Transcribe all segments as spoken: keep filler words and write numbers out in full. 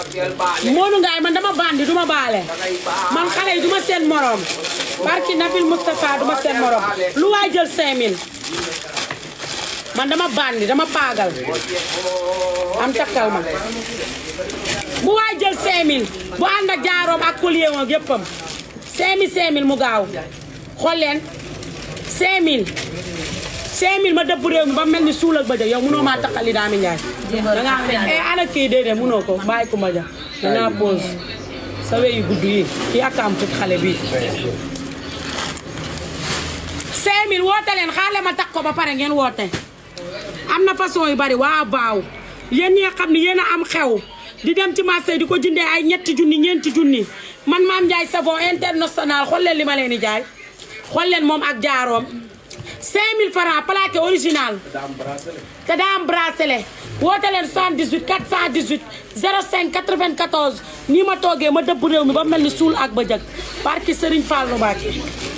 Modou Ngaye man dama bandi duma baale man xale yi duma seen morom barki Nabil Moustapha duma seen morom lu waay jël cinq mille man dama bandi dama paagal am takkal ma bu waay jël cinq mille bu ànd ak jaaroom ak collier woon yëppam cinq mille cinq mille mu gaaw xool leen cinq mille cinq mille ma dëbb réew mi ba mel ni suul ak bëjëg yow mënoo maa takkali Dami Ndiaye da ngaa eh ana kii déedéet mënoo ko bàyyi ko ma ja da ngaa pause sa weyu gudd yi kii ak am fut xale bi cinq mille woote leen xaale ma takk ko ba pare ngeen woote am na façon yu bari waa baaw yéen ñi nga xam ne yéen a am xew di dem ci marché di ko jëndee ay ñetti junni ñeenti junni man Mame Ndiaye savon international xool leen li ma leen di jaay xool leen moom ak jaaroom cinq mille francs plaqué original te daa am bracelet woote leen soixante-dix-huit quatre cent dix-huit zéro cinq quatre-vingt-quatorze nii ma toogee ma dëbb réew mi ba mel ni suul ak ba jëg barki Serigne Fallou Mbacké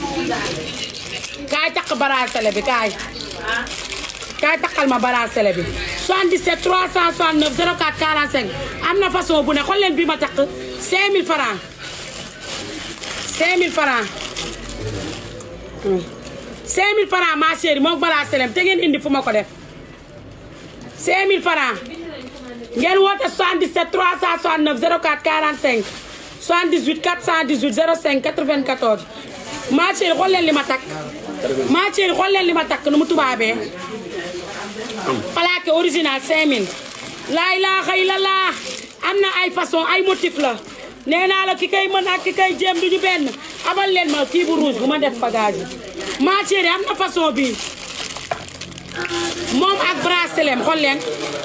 kaay takk bracelet bi kaay kaay takkal ma bracelet bi soixante-dix-sept trois cent soixante-neuf zéro quatre quarante-cinq am na façon bu ne xool leen bi ma takk cinq mille francs cinq mille francs cinq mille francs ma chérie moom bracelet te ngeen indi fu ma ko def cinq mille francs ngeen woote soixante-dix-sept trois cent soixante-neuf zéro quatre quarante-cinq soixante-dix-huit quatre cent dix-huit zéro cinq quatre-vingt-quatorze ma chérie xool leen li ma takk ma chérie xool leen li ma takk nu mu tubaabee plaqué original cinq mille laa ilaaha illallah am na ay façon ay motif la nee naa la ki kay mën ak ki kay jéem duñu benn abal leen ma kii bu rouge bu ma def bagage yi ma chérie am na façon bi moom ak bracelet xool leen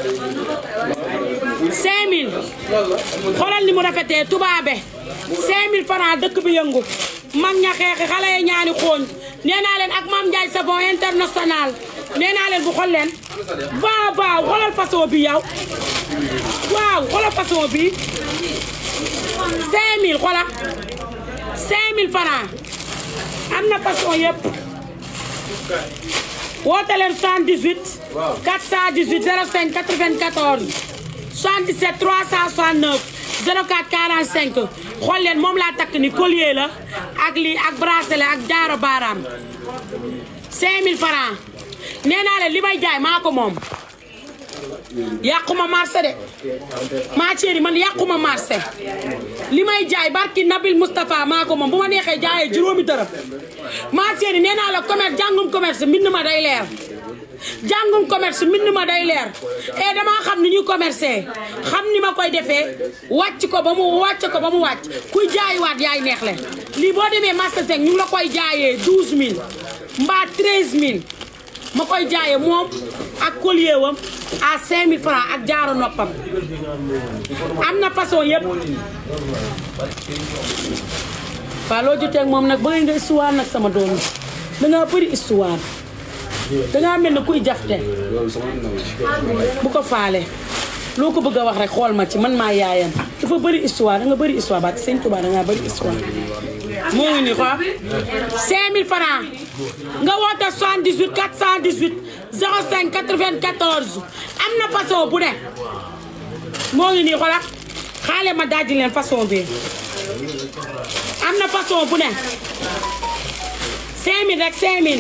cinq mille xoolal ni mu rafetee tubaabe cinq mille francs dëkk bi yëngu mag ña xeexi xale yi ñaani xooñ nee naa leen ak Mame Ndiaye savon international nee naa leen bu xool leen waaw waaw xoolal façon bi yow waaw xoolal façon bi cinq mille xoolal cinq mille francs am na façon yëpp woote leen soixante-dix-huit quatre cent dix-huit zéro cinq quatre-vingt-quatorze soixante-dix-sept trois cent soixante-neuf zéro quatre quarante-cinq xool leen moom laa takk ni collier la ak lii ak bracelet ak jaaro baaraam cinq mille francs nee naa leen li may jaay maa ko moom yàquma marché de ma chérie man yàquma marché li may jaay barki Nabil Moustapha maa ko moom bu ma neexee jaayee juróomi dërëm ma chérie nee naa la commerce jàngum commerce mbind ma day leer jàngum commerce mbind ma day leer et dama xam ni ñuy commercer xam ni ma koy defee wàcc ko ba mu wàcc ko ba mu wàcc kuy jaayiwaat yaay neex leen lii boo demee marché Seng ñu ngi la koy jaayee douze mille mbaa treize mille ma koy jaayee moom ak collier wam à cinq mille francs ak jaaro noppam am na façon yëpp waaw loo jotee ak moom nag bëgg nga histoire nag sama doom yi dangaa bëri histoire dangaa mel ne kuy jafte bu ko faale loo ko bëgg a wax rek xool ma ci man maa yaayam dafa bëri histoire danga bëri histoire ba Sëñ Tuubaa dangaa bëri histoire moo ngi nii quoi cinq mille francs nga woote soixante-dix-huit quatre cent dix-huit zéro cinq quatre-vingt-quatorze am na façon bu ne moo ngi nii xoolal xaale ma daaji leen façon bi am na façon bu ne cinq mille rek cinq mille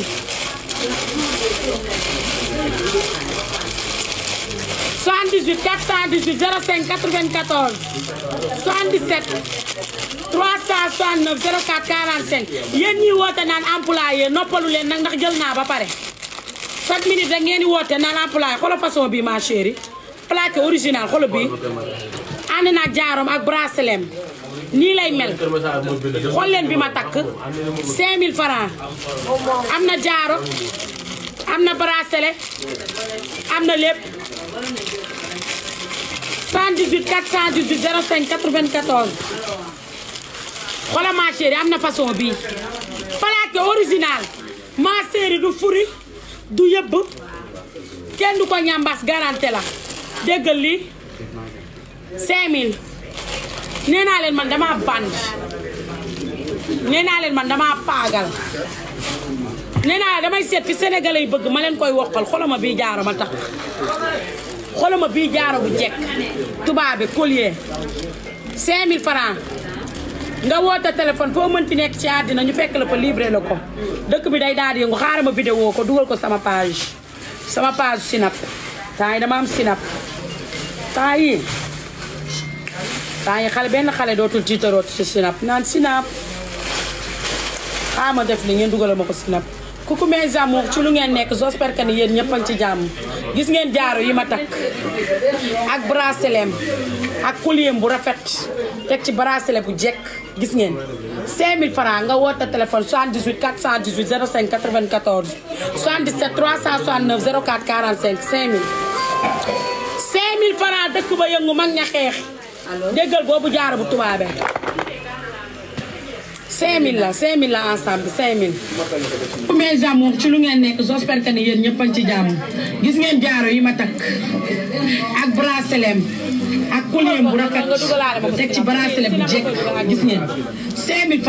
soixante-dix-huit quatre cent dix-huit zéro cinq quatre-vingt-quatorze soixante-dix-sept trois cent soixante-neuf zéro quatre quarante-cinq yéen ñi woote naan employé noppalu leen nag ndax jël naa ba pare chaque minute rek ngeen di woote naan employé xoolal façon bi ma chérie plaqué original xoolal bi ànd naa jaarom ak bracelet nii lay mel xool leen bi ma takk cinq mille francs am na jaaro am na bracelet am na lépp soixante-dix-huit quatre cent dix-huit zéro cinq quatre-vingt-quatorze xoolal ma chérie am na façon bii plaqué original ma chérie du furi du yëbb kenn du ko ñambas garanté la déggal lii cinq mille nee naa leen man dama band nee naa leen man dama paagal nee naa damay seet fi sénégalais yi bëgg ma leen koy wokkal xoolal ma bii jaaro ma tax xoolal ma bii jaaro bu jekk tubaab bi collier cinq mille francs nga woote téléphone foo mënti nekk ci àddina ñu fekk la fa livré la ko dëkk bi day daal di yëngu xaaral ma vidéo ko dugal ko sama page sama page Snap temps yi dama am Snap temps yi temps yi xale benn xale dootul tiitaroot ci Snap naan Snap xaaral ma def li ngeen dugalal ma ko Snap coucou mes amours ci lu ngeen nekk j'espère que ni yéen ñëpp a ngi ci jàmm gis ngeen jaaro yi ma takk ak bracelet ak collier bu rafet teg ci bracelet bu jekk gis ngeen cinq mille francs nga woote téléphone soixante-dix-huit quatre cent dix-huit zéro cinq quatre-vingt-quatorze soixante-dix-sept trois cent soixante-neuf zéro quatre quarante-cinq cinq mille cinq mille francs dëkk ba yëngu mag ña xeex déggal boobu jaaro bu tubaabe cinq mille la cinq mille la ensemble cinq mille. mes amours ci lu ngeen nekk j'espère que ni yéen ñëpp a ngi ci jàmm gis ngeen jaaro yi ma takk ak bracelet ak collier bu rafet teg ci bracelet bu jekk gis ngeen cinq mille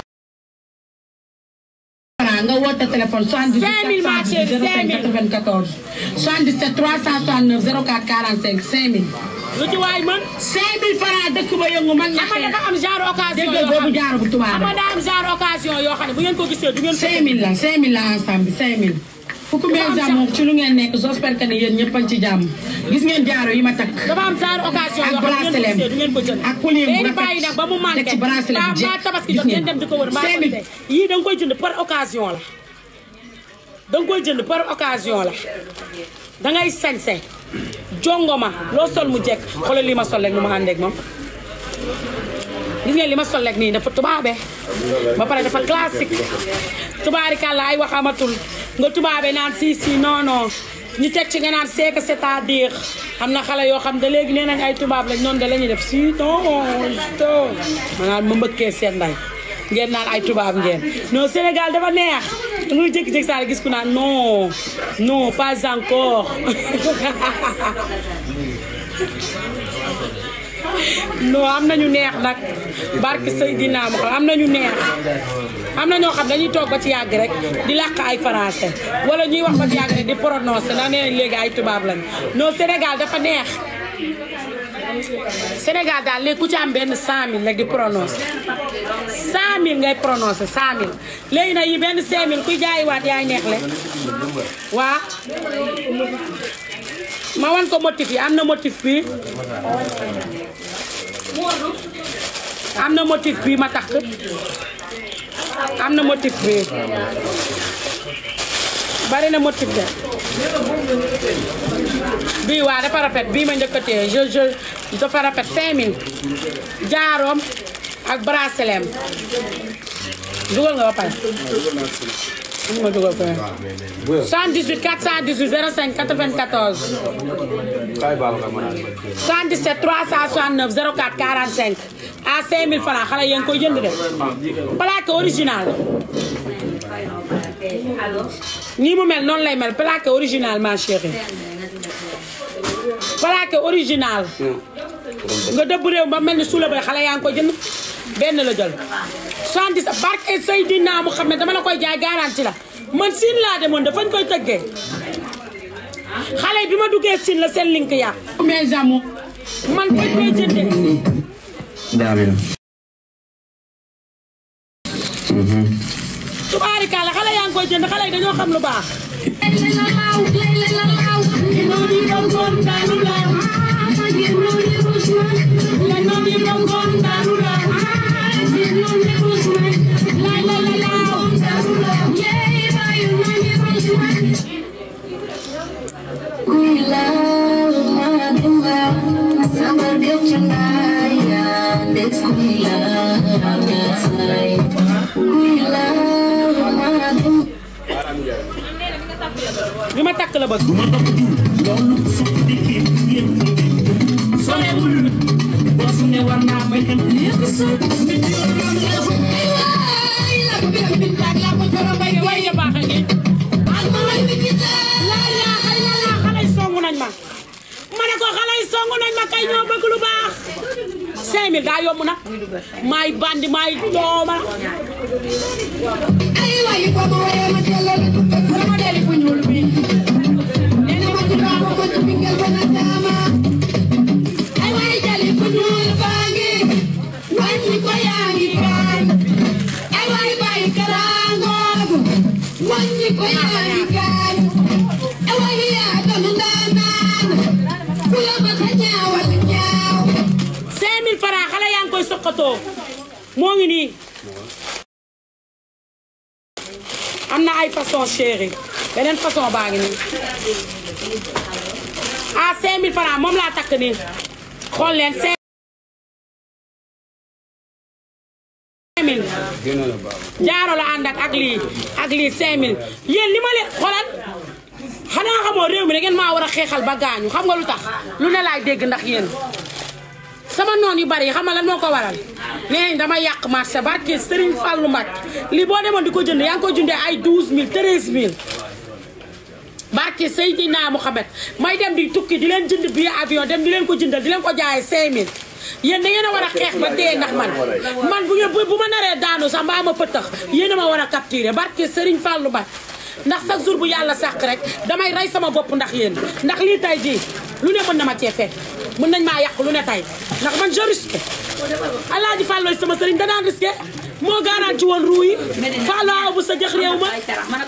francs nga woote téléphone soixante-dix-huit quatre cent dix-huit zéro cinq quatre-vingt-quatorze soixante-dix-sept trois cent soixante-neuf zéro quatre quarante-cinq cinq mille. lu ci waay man cinq mille francs dëkk ba yëngu man ñaxee xam nga dafa am genre occasion yoo xam boobu jaaro bu tubaab xam nga daa am genre occasion yoo xam ne bu ngeen ko gisee du ngeen cinq mille la cinq mille la ensemble cinq mille fukk mes amours ci lu ngeen nekk j'espère que ni yéen ñëpp a ngi ci jàmm gis ngeen jaaro yi ma takk dafa am genre occasion yoo xam ne du ngeen ko jënd ak collier bu rafet bàyyi nag ba mu manqué ba tabaski jot ngeen dem di ko wër mbaa yii da nga koy jënd par occasion la da nga koy jënd par occasion la da ngay sañse jongoma loo sol mu jekk xoolal li ma sol rek nu ma àndeeg moom gis ngeen li ma sol rek nii dafa tubaabe ba pare dafa classique tubaarikàlla ay wax amatul nga tubaabe naan si si non non ñu teg ci nga naan c'est que c'est-à-dire am na xale yoo xam ne léegi nee nañ ay tubaab lañ noonu da la ñuy def si non non maanaam ma mbëkkee seen nday ngeen naan ay tubaab ngeen non Sénégal dafa neex nga jékki-jékki saa gis ku naan non non pas encore non am nañu neex nag barke Seydina ma xam am nañu neex am na ñoo xam dañuy toog ba ci yàgg rek di làkk ay français wala ñuy wax ba ci yàgg rek di prononcer ndax nee nañ léegi ay tubaab lañ non Sénégal dafa neex Sénégal daal léegi ku ci am benn cent mille rek di prononcer cent mille ngay prononcer cent mille léegi nag yi benn cinq mille kuy jaayiwaat yaay neex le waa ma wan ko motif yi am na motif bi am na motif bi ma takk am na motif bi bari na motif de bii waa dafa rafet bii ma njëkkatee je je dafa rafet cinq mille jaaroom ak bracelet dugal nga ba pare ma dugal ko soixante-dix-huit quatre cent dix-huit zéro cinq quatre-vingt-quatorze soixante-dix-sept trois cent soixante-neuf zéro quatre quarante-cinq à cinq mille francs xale yéen koy jënd de plaque original nii mu mel noonu lay mel plaque original ma chérie plaque original nga dëbb réew ba mel ni suula bay xale yaa ngi koy jënd benn la jël soixante-dix barke Seydina Muhammad dama la koy jaay garanti la man siin laa demoon dafañ koy tëggee xale bi ma duggee siin la seen link yaa mes amours man fañ koy jëndee tubaarikàlla xale yaa ngi koy jënd xale yi dañoo xam lu baax bi ma takk la bëgg cinq mille daa yomb nag maay bandi maay dooma ay way ko mo waye ma telal sama deli bu ñuul bi nee na ma ci baax ko ci bingal ba na dama mille francs xale yaa ngi koy soqatoo moo ngi nii am na ay façon chéri beneen façon baa ngi nii ah cinq mille francs moom laa takk nii xool leen cinq mille jaaro la ànd ak ak lii ak lii cinq mille yéen li ma leen xoolal xanaa xamoo réew mi da ngeen maa war a xeexal ba gaañu xam nga lu tax lu ne laay dégg ndax yéen sama noon yu bari yi xam nga lan moo ko waral nee nañ dama yàq marché barke Serigne Fallou Mbacké lii boo demoon di ko jënd yaa ngi ko jëndee ay douze mille treize mille barke Seydina Mouhamed may dem di tukki di leen jënd billet avion dem di leen ko jëndal di leen ko jaayee cinq mille yéen da ngeen a war a xeex ba dee ndax man man bu ngeen bu ma naree daanu sax mbaa ma pëttax yéen a ma war a capturer barke Serigne Fallou Mbacké ndax chaque jour bu yàlla sàq rek damay rey sama bopp ndax yéen ndax lii tay jii lu ne mën na ma cee fekk mën nañ maa yàq lu ne tay ndax man je risque Alaaji Fallooy sama sëriñ danaan risqué moo garanti woon ruu yi Fallou aw bu sa jëx réew ma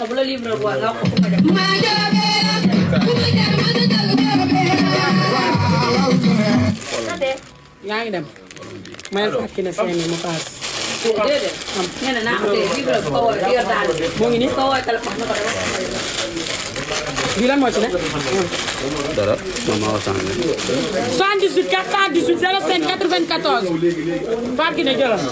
yaa ngi dem mayel fàkki ne cinq mille mu paas moo ngi nii bii lan moo ci ne dara mama waxtaan soixante-dix-huit quatre cent dix-huit zéro cinq quatre-vingt-quatorze fàkki ne jëlal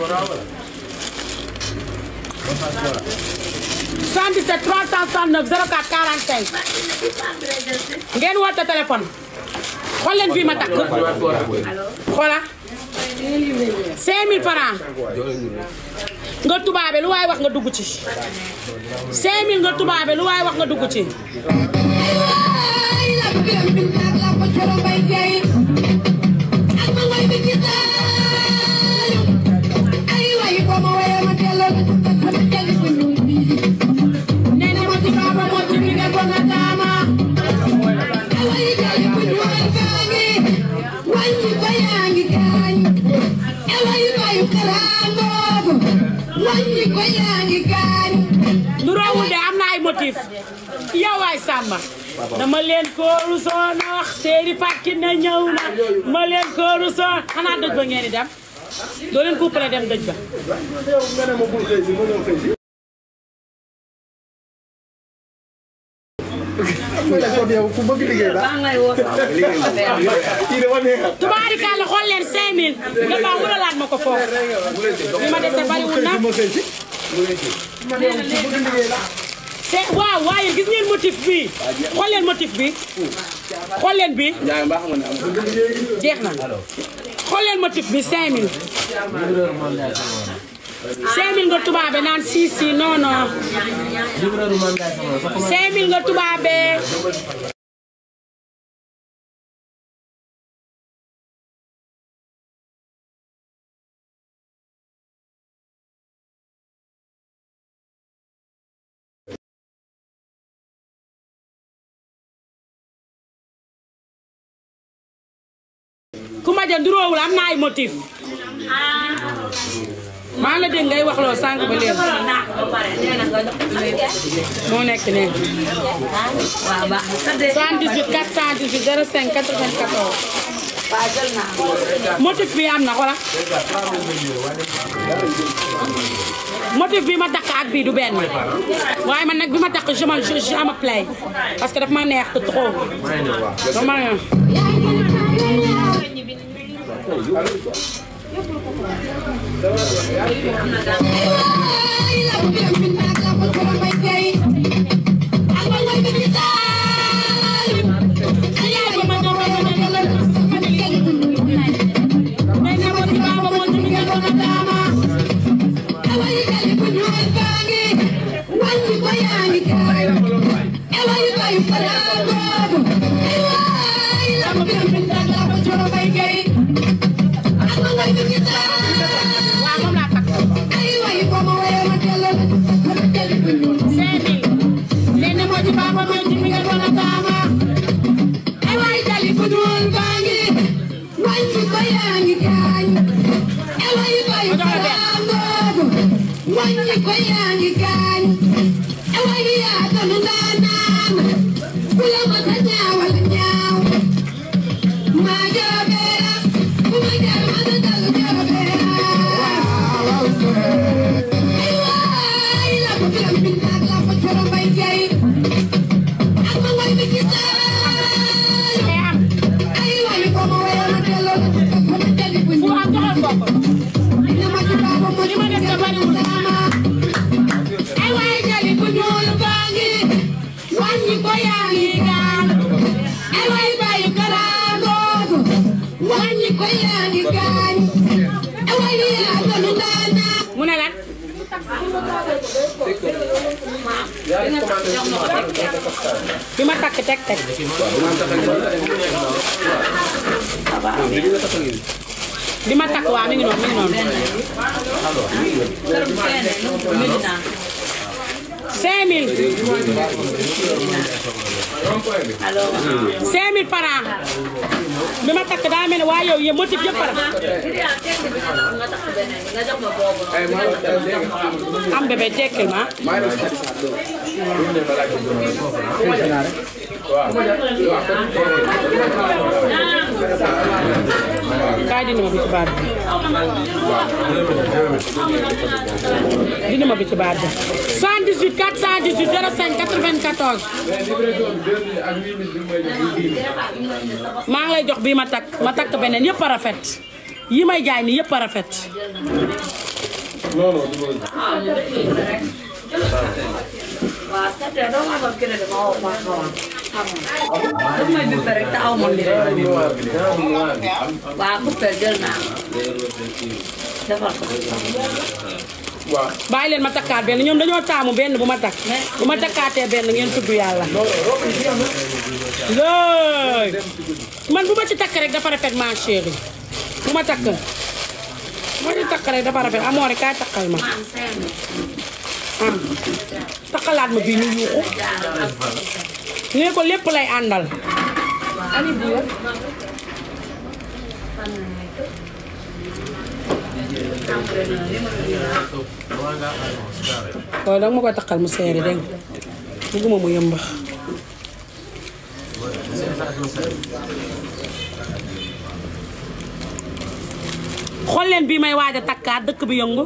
soixante-dix-sept trois cent soixante-neuf zéro quatre quarante-cinq ngeen woote téléphone xool leen fii ma takk xoola cinq mille francs nga tubaabe lu waay wax nga dugg ci cinq mille nga tubaabe lu waay wax nga dugg ci lu rawul de am na ay motif yow waay Samba dama leen ko rusoon wax seeri fàkki na ñëw na ma leen ko rusoon xanaa dëj ba ngeen di dem doo leen couple dem dëj ba tubaarikàlla xool leen cinq mille dafa wuralaat ma ko foofu li ma dese bariwul na c'est waaw waaye gis ngeen motif bi xool leen motif bi xool leen bi jeex na xool leen motif bi cinq mille cinq mille nga tubaabe naan si si non non cinq mille nga tubaabe ku ma jël nduroowul am na ay motif maa ngi la dégg ngay wax loo sànq ba léegi moo nekk ne soixante-dix-huit quatre cent dix-huit zéro cinq quatre-vingt-quatorze motif bi am na xola motif bi ma takk ak bii du benn waaye man nag bi ma takk je me je me plais parce que daf ma neex te trop dama My job, bi ma takk teg teg bi ma takk waa mi ngi noonu mi ngi noonu cinq mille cinq mille par an bi ma takk daa mel ne waa yow yéen motif yëpp par am bébé tekkil ma kaay dina ma bi ci baat bi dina ma bi ci baat bi cent dix-huit quatre cent dix-huit zéro cinq quatre-vingt-quatorze maa ngi lay jox bii ma takk ma takk beneen yëpp a rafet yi may jaay ni yëpp a rafet waaw c'était dama am kene dama wax ma xawam dama may bi rek te aw ma li waaw bu per jël naa defal ko bàyyi leen ma takkaat benn ñoom dañoo taamu benn bu ma takk bu ma takkaatee benn ngeen tudd yàlla looy man bu ma ci takk rek dafa rafet ma chérie bu ma takk bu ma ci takk rek dafa rafet amoo rek kaay takkal ma ah takkalaat ma bii ñu yuuxu ñu ko lépp lay àndal waaw danga ma koy takkal mu seere dégg nga bëgguma mu yëmbax xool leen bii may waaj a takkaat dëkk bi yëngu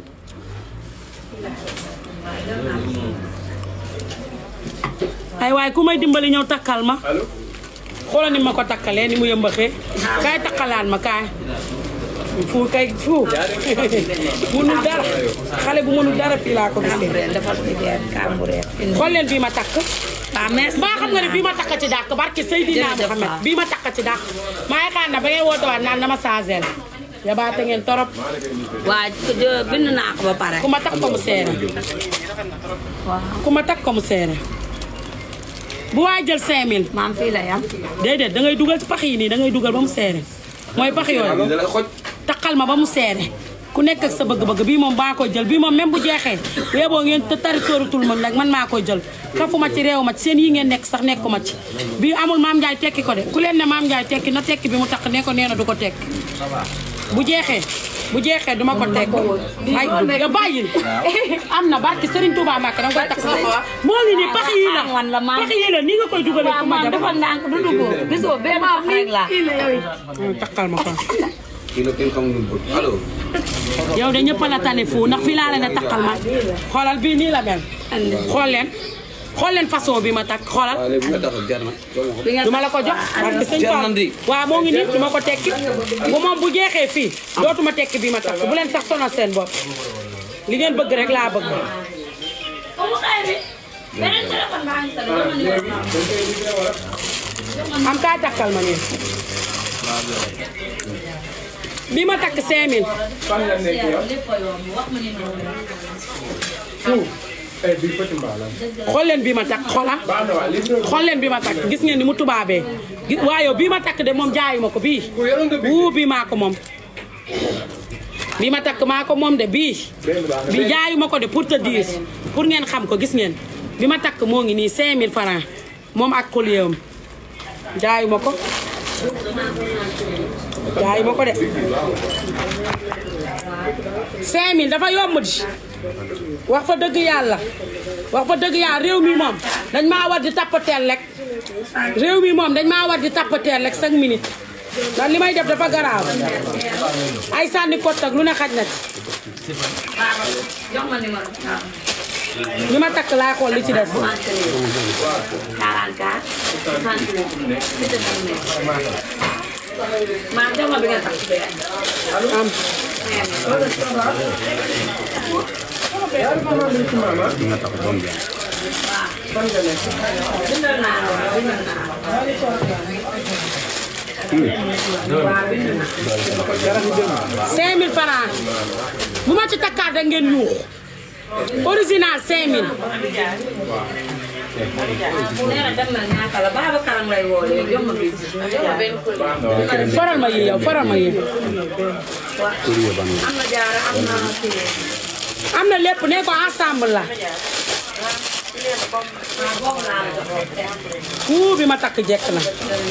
ay waaye ku may dimbali ñëw takkal ma xoolal ni ma ko takkalee ni mu yëmbaxee kaay takkalaat ma kaay fu kay fu mënul dara xale bu mënul dara fii laa ko gisee xool leen bii ma takk maa xam nga ne bii ma takk ci dàq barki Seydina Muhammad bii ma takk ci dàq maa yaakaar na ba ngay woote waat naan dama saageel yabaate ngeen torop waa bind naa ko ba pare ku ma takk ko mu seere ku ma takk ko mu seere bu waay jël cinq mille maam fii la yam déedéet da ngay dugal ci pax yi nii da ngay dugal ba mu seere mooy pax yooyu takkal ma ba mu seere ku nekk ak sa bëgg-bëgg bii moom baa koy jël bii moom même bu jeexee weeboo ngeen te tari sóoratul man nag man maa koy jël kafuma ci réew ma ci seen yi ngeen nekk sax nekkuma ci bii amul maam Ndiaye tekki ko de ku leen ne maam Ndiaye tekki na tekki bi mu takk ne ko nee na du ko tekki bu jeexee bu jeexee duma ko tekki ay nga bàyyil am na barki Serigne Touba Mbacké danga koy takk sax moo ngi nii pax yi la pax yi la nii nga koy dugalee ku ma jàpp dafa ndànk du dugg gisoo benn pax rek la takkal ma ko kii la kenn xamul lu bëgg allo. yow de ñëpp la tane fu ndax fii laa leen a takkal ma xoolal bii nii la mel xool leen xool leen façon bi ma takk xoolal waaw léegi bu nga taxaw jar na. du ma la ko jox parce que sëñ Fall waaw moo ngi nii du ma ko tekki bu moom bu jeexee fii dootuma tekki bi ma takk bu leen sax sonal seen bopp li ngeen bëgg rek laa bëgg am kaa takkal ma nii bi ma takk cinq mille xool leen bi ma takk xoola xool leen bi ma takk gis ngeen ni mu tubaabee gis waaye bii ma takk de moom jaayuma ko bii wuu bii maa ko moom bii ma takk maa ko moom de bii bi jaayuma ko de pour te dire pour ngeen xam ko gis ngeen bi ma takk moo ngi nii cinq mille francs moom ak collier am jaayuma ko jaayuma ko de cinq mille dafa yomb di wax fa dëgg yàlla wax fa dëgg yàlla réew mi moom dañ maa war di tappateel rek réew mi moom dañ maa war di tappateel rek cinq minutes ndax li may def dafa garaaw ay sànni kott ak lu ne xaj na ci li ma takk laay xool li ci des maa jox ma bi nga takk be am di nga taxaw doom bi. bindal naa la waaw bindal naa cinq mille francs bu ma ci takkaat rek ngeen yuux original cinq mille. faral ma yi yow faral ma yi. am na lépp ne ko ensemble la. kuu bi ma takk jekk na.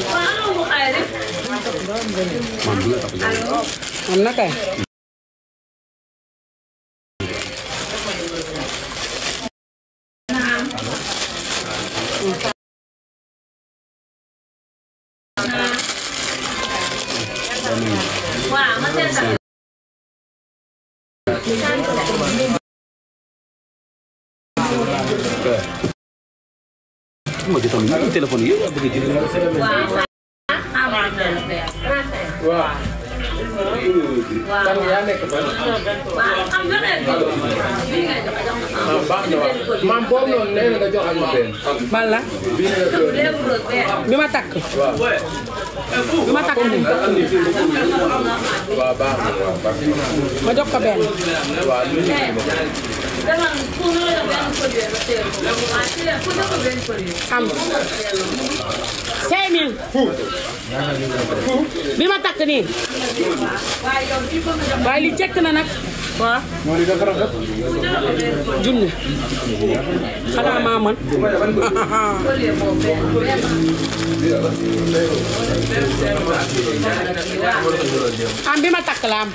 am na kay. Mau jatuh ni telepon dia begitu. Wah. Kan ya nek kan. Mampu non nek nga jox ak ben. Balla. Bima tak. Bima tak ni. Wa ba. Ma jox ko ben. Wa lu ni. am cinq mille bi ma takk nii waaye li jekk na nag waaw junni xanaa maa mën am bi ma takk la am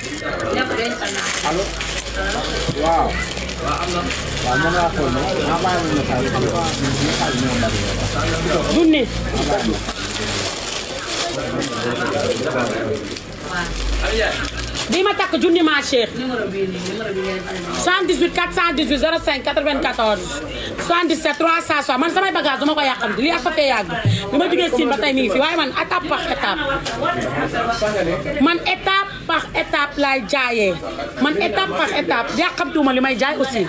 Wow. junni bi ma takk junni ma Cheikh cent dix-huit quatre cent dix-huit zéro cinq quatre-vingt-quatorze soixante-dix-sept trois cent soixante man samay bagage duma ko yàqam lii ak fa fee yàgg bi ma jógee Siin ba tey mi ngi fi waaye man étape par étape man étape par étape laay jaayee man étape par étape yàqamtuuma li may jaay aussi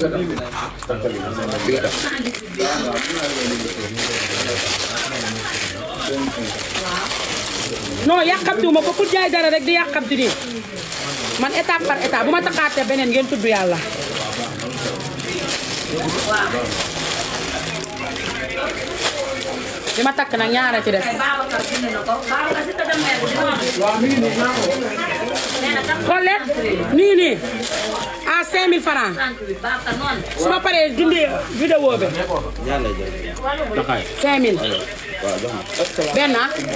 non yàqamtuuma ko pour jaay dara rek di yàqamtu nii man étape par étape bu ma taxaatee beneen ngeen tudd yàlla li ma takk nag ñaara ci des xool leen nii nii à cinq mille francs su ma paree dundee vidéo bi cinq mille benn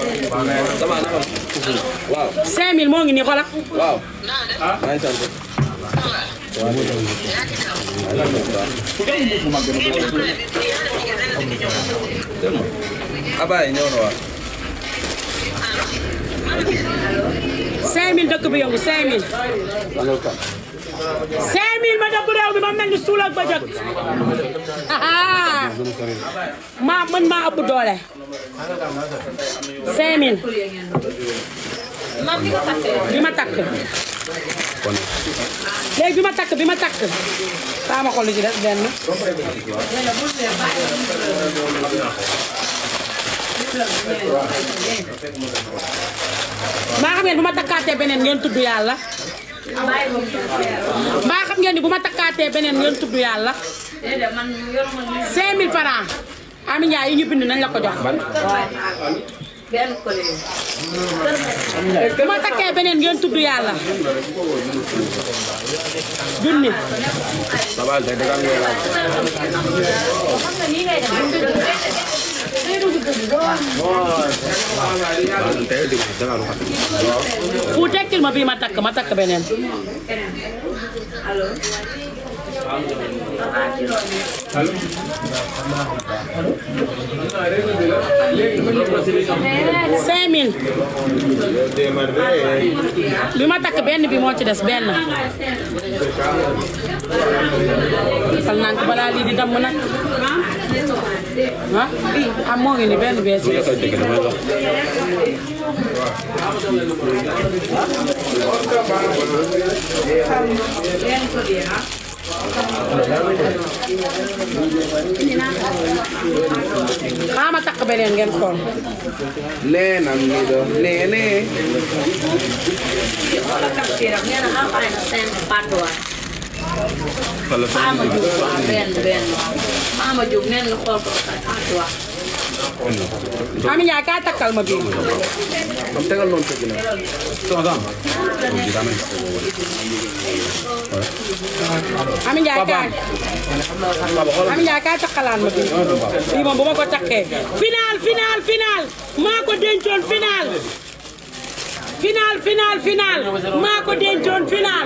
cinq mille moo ngi nii xoolal Wow. Abay ñëw na waa. cinq mille dëkk bi yëngu cinq mille cinq mille ma dëkk réew bi ma mel ni suul ak ba jot maa man maa ëpp doole cinq mille bi ma takk léegi bi ma takk bi ma takk saa ma xool lu ci des benn maa xam ngeen bu ma takkaatee beneen ngeen tudd yàlla maa xam ngeen ni bu ma takkaatee beneen ngeen tudd yàlla cinq mille francs Ami Ndiaye yi ñu bind nañ la ko jox bu ma takkee beneen ngeen tudd yàlla junni fu tekkil ma bii ma takk ma takk beneen cinq mille bi ma takk benn bi moo ci des benn fal naa ko balaa lii di damm nag ah ah moo ngi ni benn bee ci des xaama takk beneen ngeen xool Nee nam ni do nee nee. Mama Diouf waaw benn benn Mama Diouf nen nga xool ko ah waaw. Ami Ndiaye kaa takkal ma bii. am tegal noonu tëgg na. Ami Ndiaye kaay. Ami Ndiaye kaay takkalaan ma bii. bii moom bu ma ko takkee. final final final maa ko dencoon final. final final final maa ko dencoon final.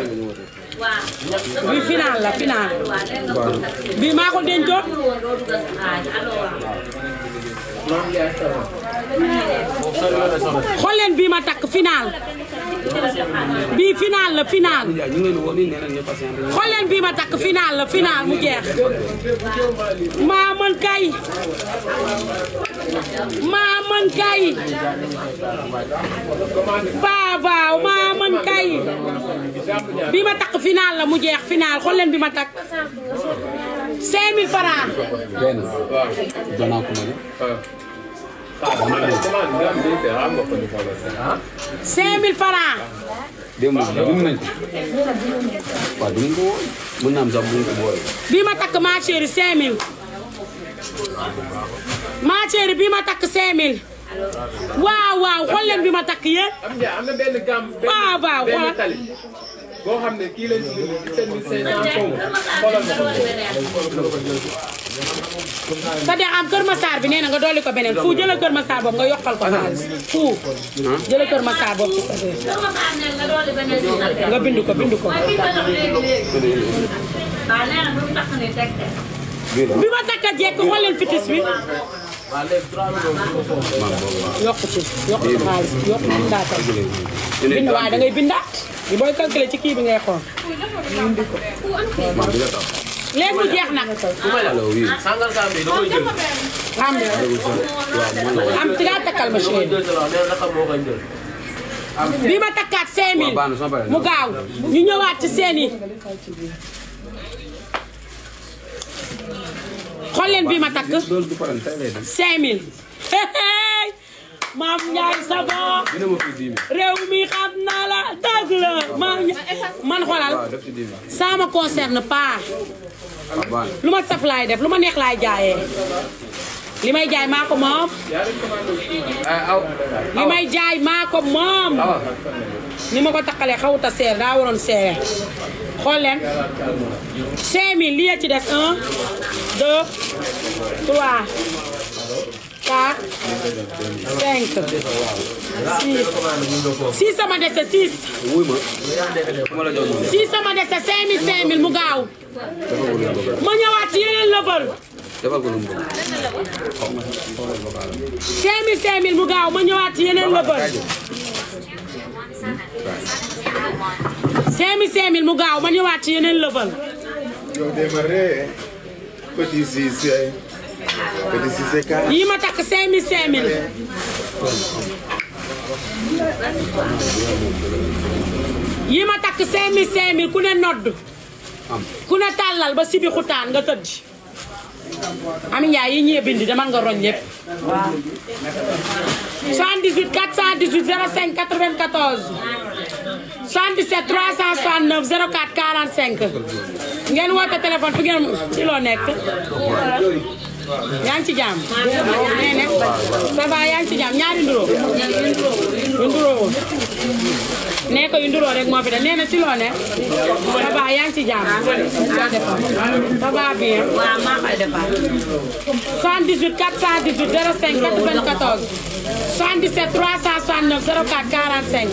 bi final la final. bi maa ko dencoon. xool leen bii ma takk final. bii final la final. xool leen bii ma takk final la final mu jeex. maa mën kay. maa mën kay. paa waaw maa mën kay. bii ma takk final la mu jeex final xool leen bii ma takk. cinq mille francs. benn danaa ko mën cinq mille francs. démb dund nañ ko. waaw dund ko woon. mën naa am sax dund ko boole. bii ma takk ma chérie cinq mille. ma chérie bii ma takk cinq mille. waaw waaw xool leen bii ma takk yéen. am na benn gam. waaw waaw benn tali. boo xam ne kii lañ ci dund dix-sept mille cinq cent xoolal ma ko. sa de am Kër Massar bi nee na nga dolli ko beneen fu jëlal Kër Massar boobu nga yokkal ko xaalis fu jëlal Kër Massar boobu ci sa de nga bind ko bind ko. bi ma takk a jekk xool leen fitis bi. yokku ci yokku ci xaalis yokku ci ndaatal bind waaye da ngay bindaat bi booy calculer ci kii bi ngay xool. léegi mu jeex nag. am am ci laa takkal ma chérie. bi ma takkaat cinq mille mu gaaw ñu ñëwaat ci seen yi. xool leen bi ma takk cinq mille. maam Ndiaye Savon réew mi xam naa la dëgg la maam man xoolal ça me concerne pas. lu ma saf laay def lu ma neex laay jaayee. li may jaay maa ko moom. li may jaay maa ko moom. ni ma ko takkalee xawuta seer daa waroon seere. xool leen cinq mille lii ci des un deux trois quatre cinq six six sama dese six six sama dese cinq mille cinq mille mu gaaw ma ñëwaat ci yeneen level cinq mille cinq mille mu gaaw ma ñëwaat ci yeneen level cinq mille cinq mille mu gaaw ma ñëwaat ci yeneen level petit Cissé petit Cissé ka yi ma takk cinq mille cinq mille yi ma takk cinq mille cinq mille ku ne nodd ku ne tàllal ba sibi xutaan nga tëdd. Ami Ndiaye yi ñee bindi demal nga roñ lépp. soixante-dix-huit quatre cent dix-huit zéro cinq quatre-vingt-quatorze soixante-dix-sept trois cent soixante-neuf zéro quatre quarante-cinq ngeen woote téléphone fi ngeen ci loo nekk. yaa ngi ci jàmm. nee na ça va yaa ngi ci jàmm ñaari nduroo. yu nduroo woon. nee ko yu nduroo rek moo fi def nee na ci loo nekk. ça va yaa ngi ci jàmm. ça va bien. waaw maa koy defar. soixante-dix-huit quatre cent dix-huit zéro cinq quatre-vingt-quatorze soixante-dix-sept trois cent soixante-neuf zéro quatre quarante-cinq.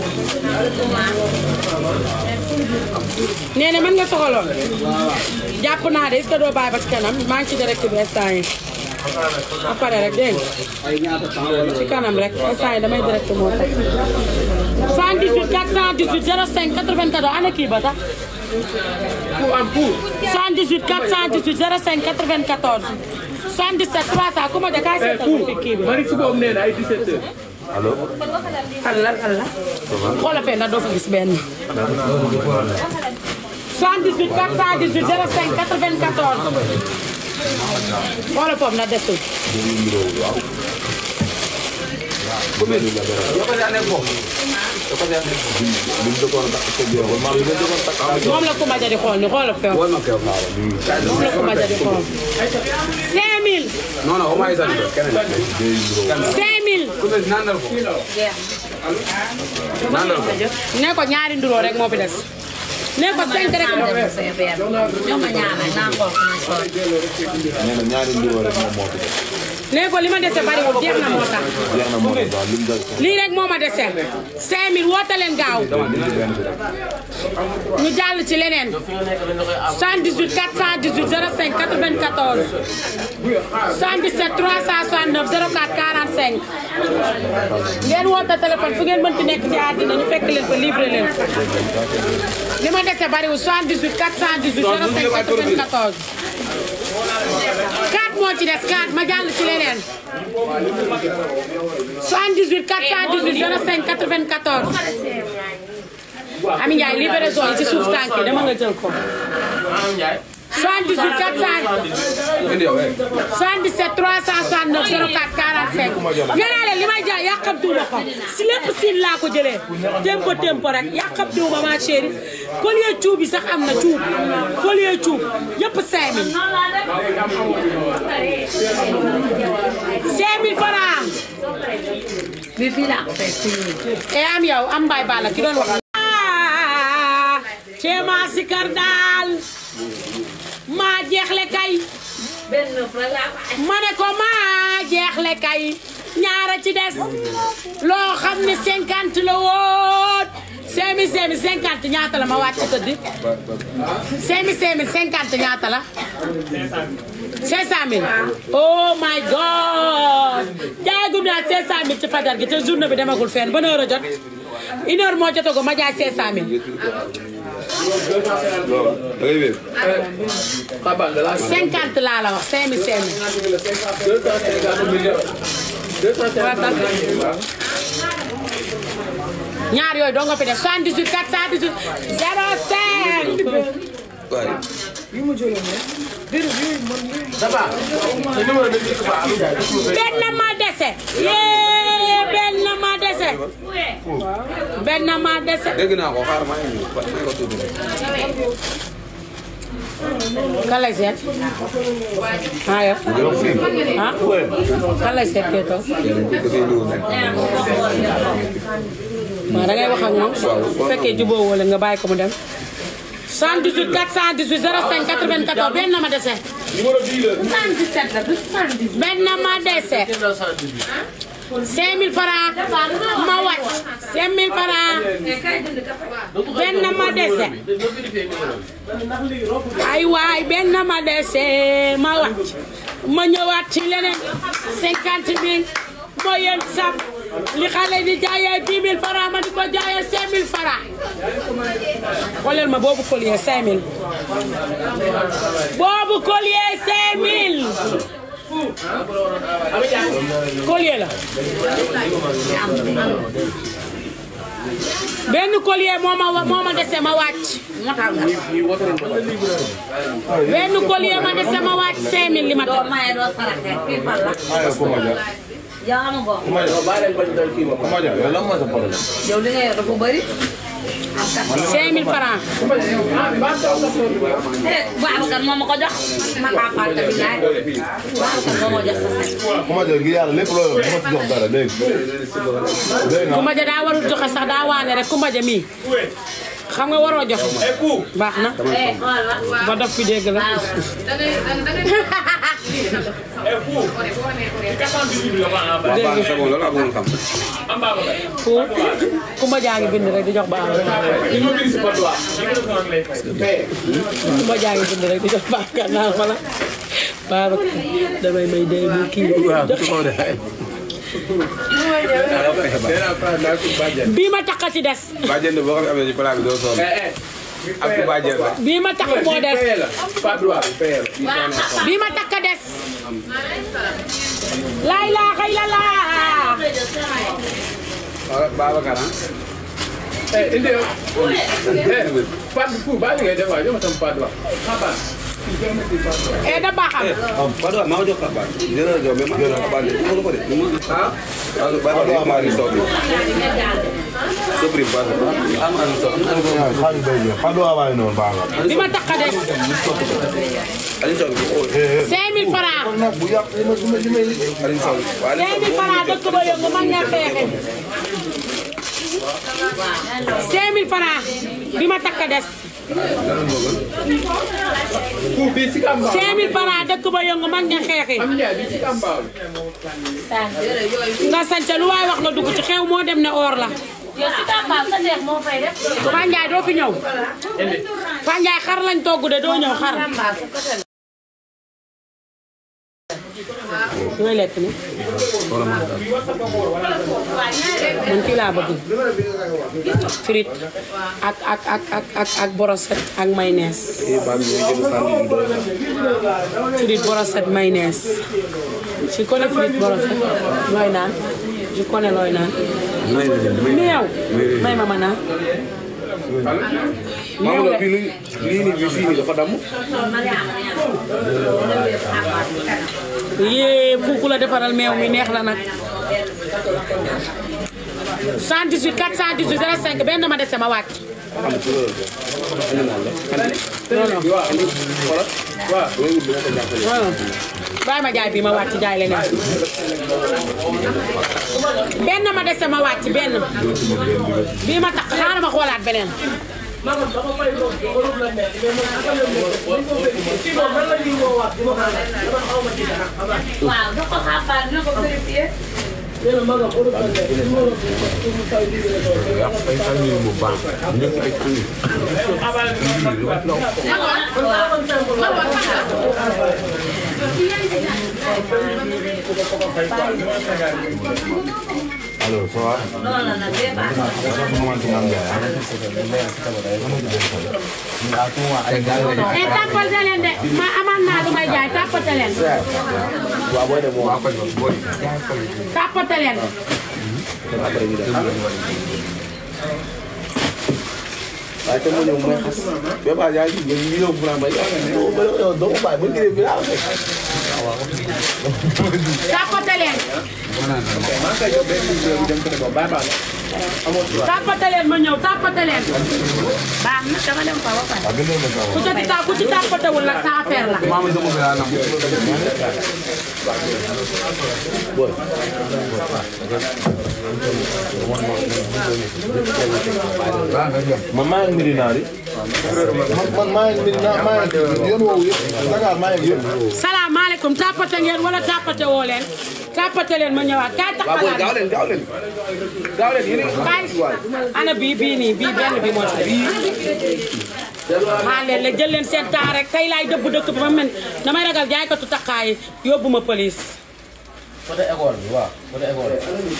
nee na mën nga soxaloon. jàpp naa de est-ce que doo bàyyi ba ci kanam maa ngi ci direct bi instant yi. ba pare rek dégg nga ci kanam rek instant yi damay direct moo tax. soixante-dix-huit quatre cent dix-huit zéro cinq quatre-vingt-quatorze ana kii ba tax. soixante-dix-huit quatre cent dix-huit zéro cinq quatre-vingt-quatorze soixante-dix-sept trois cent ku ma de kaay seetal fi kii bi. Mari si boobu nee na ay dix-sept heures. allo. Allah Allah. xoolal fee ndax doo fa gis benn. soixante-dix-huit quatre cent dix-huit zéro cinq quatre-vingt-quatorze. xoolal foofu na desul. moom la Kumba ja di xool ni xoolal feew. moom la Kumba ja di xool. cinq mille. non non au moins ça cinq mille. ne ko ñaari nduroo rek moo fi des. ne ko cinq rek moo fi des. ne ko li ma dese bariwul jeex na moo tax. lii rek moo ma dese. cinq mille woote leen gaaw. ñu jàll ci leneen. soixante-dix-huit quatre cent dix-huit zéro cinq quatre-vingt-quatorze. soixante-dix-sept trois cent soixante-neuf zéro quatre quarante-cinq. ngeen woote téléphone fu ngeen mënti nekk ci àddina ñu fekk leen fa livré leen. li ma dese bariwul soixante-dix-huit quatre cent dix-huit zéro cinq quatre-vingt-quatorze. quatre moo ci des quatre ma jàll ci leneen. soixante-dix-huit quatre cent dix-huit zéro cinq quatre-vingt-quatorze. Ami Ndiaye livraison yi ci suuf tànk yi dama nga jël ko. soixante-dix-huit quatre cent soixante-dix-sept trois cent soixante-neuf zéro quatre quarante-cinq. ñeneen leen li may jaay yàqamtuwuma ko si lépp siin laa ko jëlee tempo tempo rek yàqamtuwuma ma chérie. collier cuub yi sax am na cuub collier cuub yëpp cinq mille. cinq mille francs. bi fii laa ko fekk e am yow am mbay bala ki doon wax. Cema sikar daal maa jeexle kay ma ne ko maa jeexle kay ñaara ci des loo xam ne cinquante la woon cinq mille cinq mille cinquante ñaata la ma wàcc tëdd cinq mille cinq mille cinquante ñaata la cinq cent mille oh my god jaayagum naa cinq cent mille ci fajar gi te journée bi demagul fenn ban heure a jot une heure moo jotagoo ma jaay cinq cent mille cinquante laa la wax cinq mille cinq mille. ñaar yooyu doo nga fi def soixante-dix-huit quatre cent dix-huit zéro cinq. benn ma dese. yee benn ma dese. benn ma dese. dégg naa ko xaar maa ngi ñëw may ko tudd rek. kan lay seet. ah yow. ah kan lay seet kee toog. waaw da ngay wax ak moom bu fekkee jubóo wala nga bàyyi ko mu dem. soixante-dix-huit quatre cent dix-huit zéro cinq quatre-vingt-quatorze benn ma dese. soixante-dix-sept la benn ma dese. cinq mille francs ma wàcc. cinq mille francs benn ma dese. ay waay benn ma dese ma wàcc. ma ñëwaat ci leneen cinquante mille moo yéen sab li xale di jaayee dix mille francs ma di ko jaayee cinq mille francs. xoolal ma boobu collier cinq mille. boobu collier cinq mille. collier la. benn collier moo ma moo ma dese ma wàcc. benn collier ma dese ma wàcc cinq mille li ma toog. yaa am ko. yow li nga yor dafa bëri. cinq mille francs. Babacar moo ma ko jox. ma kaa fàtte bi laaj. Babacar moo ma jox sa set. Kumba ja gi yàlla lépp loo yor dama ci jox dara dégg nga. Kumba ja daa warul joxe sax daa waane rek Kumba ja mii. xam nga waroo jox baax na. ba dof fi dégg la. fu Kumba jaa ngi bind rek di jox baax Kumba jaa ngi bind rek di jox baax ka naa ma la baax damay may day bu kii bii ma takk ci des. bàjjen boo ko amee ci plat bi doo sonn. ak bàjjen la. bii ma takk moo des. bii ma takk des. laa ilaaha illallaah. Babacar ah. eh indi yow. eh Fatou Fou baa ngay def waay yow tam Fatou wax. eh da baaxam. Pardon, maa jox kabar. Dina jox mais maa jox kabar de. Mo ko de. Ah. Ba ba ba ma ri so bi. So pri ba. Am am so. Xaalis day jeex xaalis waa waay noonu baax na. bi ma tax a des. Ali so bi. cinq mille francs. nag bu yàq li ma li ma li may Ali so. cinq mille francs dëkk ba yëngu mag ña xeexe. cinq mille francs bi ma tax a des. Ku bi ci Kamba. cinq mille francs dëkk ba yëngu mag ña xeexe. Am Ndiaye bi ci Kamba. nga sant lu waay wax nga dugg ci xew moo dem ne or la. yow si Tamba sa neex moo fay def. Fa Njaay doo fi ñëw. Fa Njaay xar lañ togg de doo ñëw xar. Looy lekk ni man kii laa bëgg frite ak ak ak ak ak ak brochette ak mayonnaise. Frite brochette mayonnaise. Je connais frite brochette looy naan je connais looy naan. meew may ma ma naan. meew de lii nii bii fii nii dafa damm. yee kooku la defaral meew mi neex la nag. cent dix-huit quatre cent dix-huit zéro cinq benn ma dese ma wàcc. non non. bàyyi ma jaay bi ma wàcc jaay leneen. benn ma dese ma wàcc benn. bii ma tax xaaral ma xoolaat beneen. waaw da ko xabaar na ko vérifier. allo ça va. non non non bee baax eh tàppate leen de ma amaan naa lu may jaay tàppate leen. tàppate leen. waaye te mu ñëw mooy xas. ba ba yaa ngi ñu ñëw fu may yow doo ko bàyyi ba ngir bi laa tàppate leen. Maa ngi koy jox benn vidéo dem ko ba baax na. tàppate leen ma ñëw tàppate leen. baax na dama dem fa ba pare. ku ci ta ku ci tàppatewul nag sa affaire la. man maa ngi Medina di. man maa ngi Medina maa ngi yoon woowu yëpp Dakar maa ngi yëpp. salaamaaleykum tàppate ngeen wala tàppate woo leen. tàppate leen ma ñëwaat kaay taxalaat. gaaw leen gaaw leen gaaw leen yéen kaay ana bii bii nii bii benn bi moo ci maa leen la jël leen seen temps rek tey laay dëbb dëkk bi ma mel damay ragal jaaykatu taxaay yóbbu ma police. côté école bi waaw côté école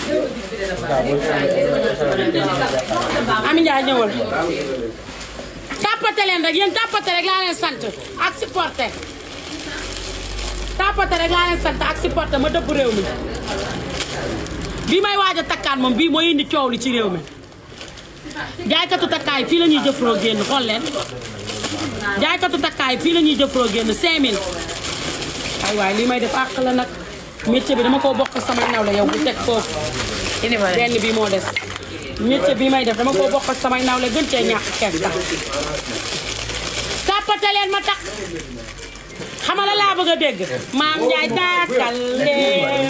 Ami Ndiaye ñëwal. tàppate leen rek yéen tàppate rek laa leen sant ak supporté. tàppate rek laa leen sant ak supporté ma dëbb réew mi. bii may waaj a takkaan moom bii mooy indi coow li ci réew mi. jaaykatu takkaay fii la ñuy jëfloo génn xool leen. jaaykatu takkaay fii la ñuy jëfloo génn cinq mille. ay waay lii may def àq la nag. métier bi dama koo bokk sama nawle yow bu teg foofu. benn bi moo des. métier bi may def dama koo bokk samay nawle gën cee ñàkk kees sax. tàppate leen ma tax. xamal la laa bëgg a dégg. maam Ndiaye taakal leen.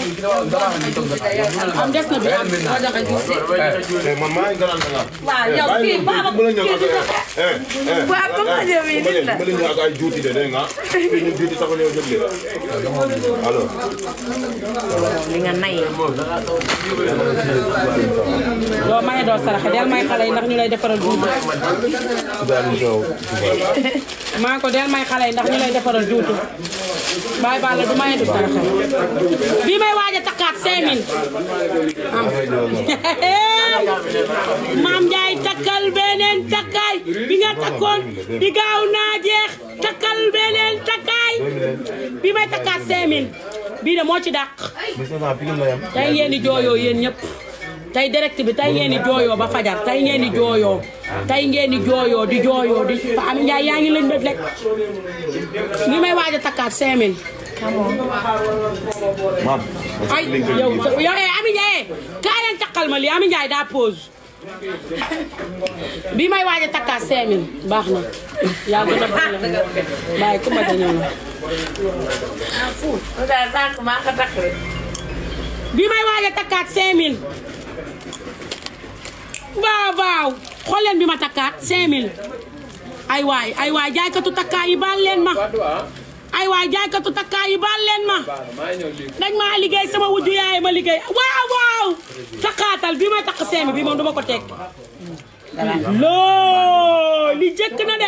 am des na bi am. man maa ngi gën a gën a. waaw yow kii baaba kii bi waaw comme ma jëm yi nit la. ma leen ak ay juuti de dégg nga. fii ñu juuti sax ñëw jël allo. li nga nay. loo maye doo saraxe del may xale yi ndax ñu lay defaral juutu. maa ko del may xale yi ndax ñu lay defaral juutu. bàyyi baal la du maye du saraxe. bii may waaj a takkaat cinq mille. am. maam Ndiaye takkal beneen takkaay bi nga takkoon di gaaw naa jeex takkal beneen takkaay bi may takkaat cinq mille bii de moo ci dàq. tey ngeen di jooyoo yéen ñëpp tey direct bi tey ngeen di jooyoo ba fajar tey ngeen di jooyoo tey ngeen di jooyoo di jooyoo di Ami Ndiaye yaa ngi leen bët rek ngi may waaj a takkaat cinq mille ay yow yow eh Ami Ndiaye kaa leen takkal ma lii Ami Ndiaye daa pause bi may waaj a takkaat cinq mille baax na yaa gën a bàyyi ku ma dañoo na bi may waaj a takkaat cinq mille waaw waaw xool leen bi ma takkaat cinq mille ay waay ay waay jaaykatu takkaay yi baal leen ma ay waay jaaykatu takkaay yi baal leen ma dañ maa liggéey sama wujju yaay ma liggéey waaw waaw takkaatal bi may takk cinq mille bi moom duma ko teg loo li jëkk na de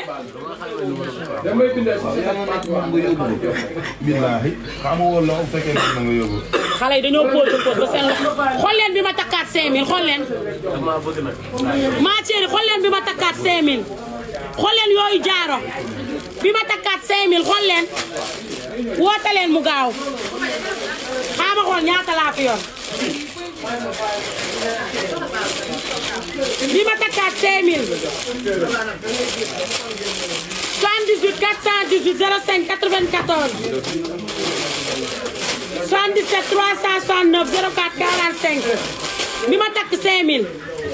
billahi xamu woon la fekkee na nga yóbbu xale yi dañoo pose pose ba seen loxo xool leen bi ma takkaat cinq mille xool leen ma chérie xool leen bi ma takkaat cinq mille xool leen yooyu jaaro bi ma takkaat cinq mille xool leen woote leen mu gaaw xaama xool ñaata laa fi yor bi ma takkaat cinq mille soixante-dix-huit quatre cent dix-huit zéro cinq quatre-vingt-quatorze soixante-dix-sept trois cent soixante-neuf zéro quatre quarante-cinq bi ma takk cinq mille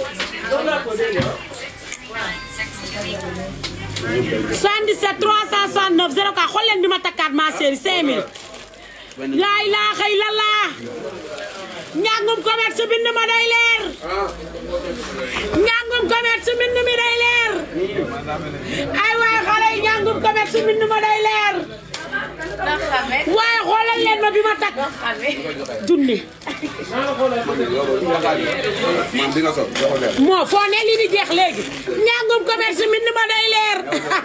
soixante-dix-sept trois cent soixante-neuf zéro quatre xool leen bi ma takkaat ma chérie cinq mille laa ilaaha illallah njàngum commerce bind ma day leer njàngum commerce bind mi day leer ay waay xale yi njàngum commerce bind ma day leer waaye xoolal leen ma bi ma takk junni moo foo ne lii di jeex léegi njàngum commerce bind ma day leer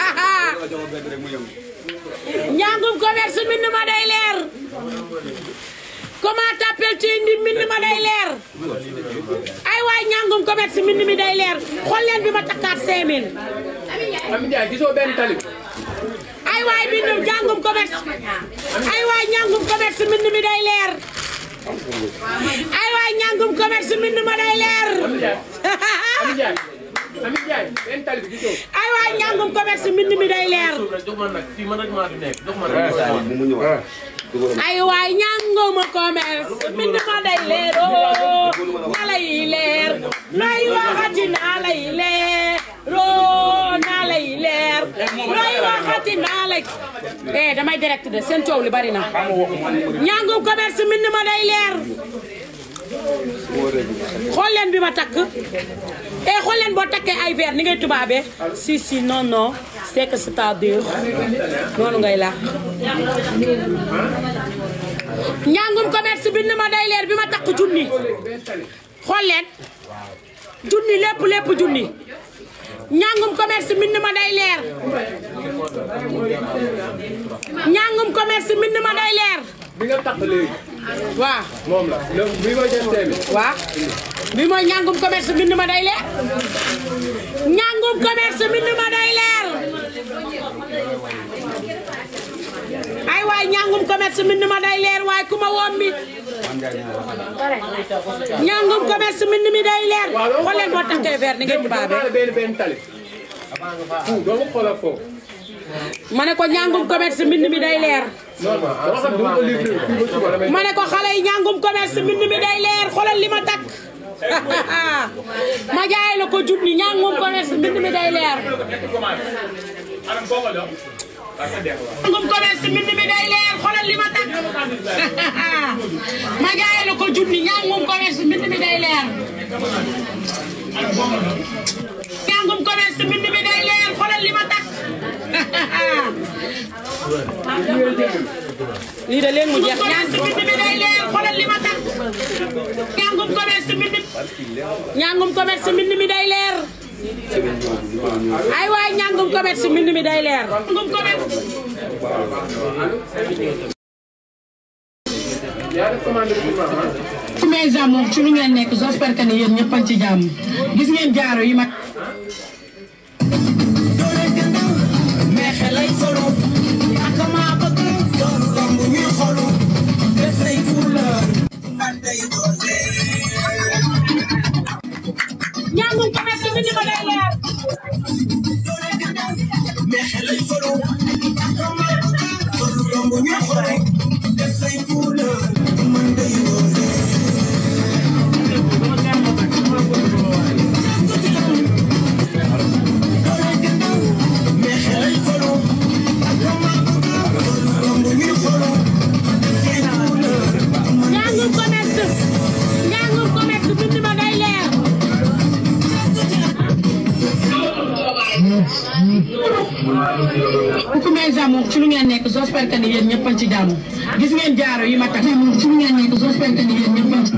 njàngum commerce bind ma day leer comment t'appelles-tu indi mbind ma day leer ay waay njàngum commerce mbind mi day leer xool leen bi ma takkaat cinq mille Ami Ndiaye gisoo benn tali ay waay bindu njàngum commerce ay waay njàngum commerce mbind mi day leer ay waay njàngum commerce mbind ma day leer Ami Ndiaye Ami Ndiaye benn tali bi gisoo ay waay njàngum commerce mbind mi day leer ay waay njàngum commerce mbind ma day leer oo naa lay leer looy waxati naa lay leer oo naa lay leer looy waxati naa lay eh damay direct de seen coow li bari na njàngum commerce mbind ma day leer xool leen bi ma takk eh xool leen boo takkee ay verre ni ngay tubaabee si si non non c'est que c'est-à-dire noonu ngay laax njàngum commerce bind ma day leer bi ma takk junni xool leen junni lépp lépp junni njàngum commerce bind ma day leer njàngum commerce bind ma day leer bi nga takk léegi waaw moom la bi ma jël seemi waaw bi mooy njàngum commerce bind ma day leer njàngum commerce bind ma day leer ay waay njàngum commerce bind ma day leer waay ku ma woom bi njàngum commerce bind mi day leer xool leen boo takkee verre ni ngeen tubaabee benn benn tali fu doo xoolal foofu ma ne ko njàngum commerce mbind mi day leer ma ne ko xale yi njàngum commerce mbind mi day leer xoolal li ma takk ma jaay la ko junni njàngum commerce mbind mi day leer njàngum commerce mbind mi day leer xoolal li ma takk ma jaay la ko junni njàngum commerce mbind mi day leer njàngum commerce mbind mi day leer xoolal li ma takk lii de leen mu jeex njàngum commerce mi day leer xoolal li ma takk njàngum commerce mbind njàngum commerce mbind mi day leer ay waay njàngum commerce mbind mi day leer njàngum commerce ci mes amours ci lu ngeen nekk j'espère que ni yéen ñëpp a ci jàmm gis ngeen jaaro yi ma mais xelay solo ak ma bëgg doon lamb ñuy xolu def say couleur man day doon ku may jàmm ci lu ngeen nekk j'espère que ni yéen ñëpp ci jàmm gis ngeen jaaro yi ma tax ci lu ngeen nekk j'espère que ni yéen ñëpp ci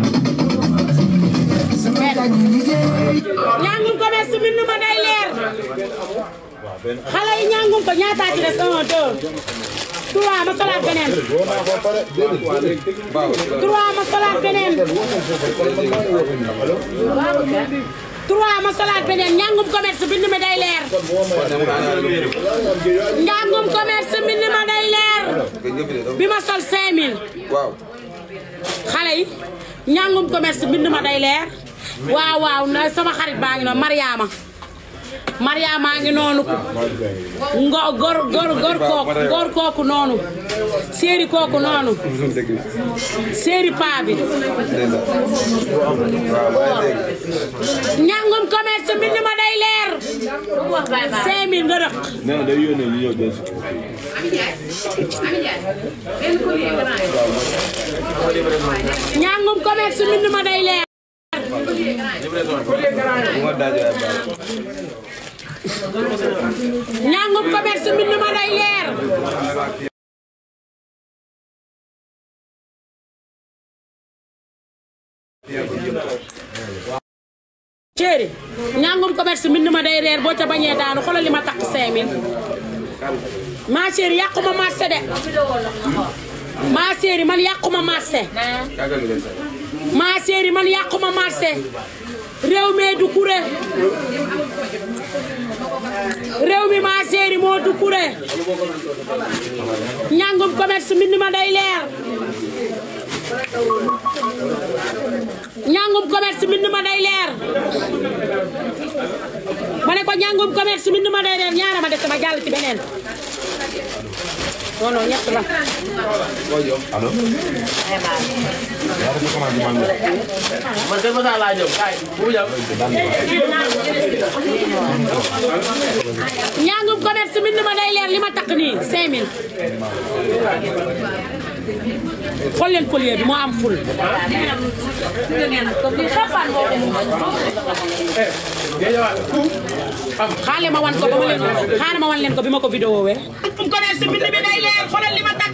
ñangum commerce bind ma day leer xale yi ñangum ko ñaata ci des un deux trois ma solaat beneen trois ma solaat beneen trois ma solaat beneen ñangum commerce bind ma day leer ñangum commerce bind ma day leer bi ma sol cinq mille xale yi ñangum commerce bind ma day leer waaw waaw na sama xarit baa ngi noonu Mariama Mariama ngi noonu ngo gor gor gor kooku gor kooku noonu séeri kooku noonu séeri paa bi ñangum commerce bind ma day leer cinq mille nga rëq ñangum commerce bind ma day leer ñangum commerce bind ma day leer chéri ñangum commerce bind ma day leer boo ca bañee daanu xoolal li ma takk cinq mille ma chéri yàquma marché de ma chéri man yàquma marché ma chéri man yàquma marché réew mi du kure réew mi ma chéri moo du kure ñangum commerce mbind ma day leer ñangum commerce mbind ma day leer ma ne ko ñangum commerce mbind ma day leer ñaara ma des ma jàll ci beneen non non ñett la allo man kay masa laa ñëw kay bu ñëw ñangum commerce mbind ma day leer li ma takk nii cinq mille xool leen collier bi moo am ful xaale ma wan ko ba ma leen xaale ma wan leen ko bi ma ko vidéo wee commerce bind bi day leer xoolal li ma takk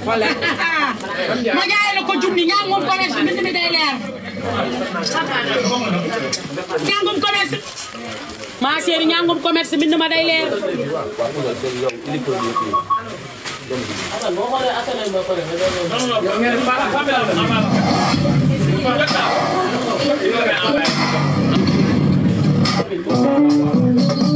ma jaay la ko junni ñangum commerce bind bi day leer ñangum commerce ma chérie ñangum commerce bind ma day leer non non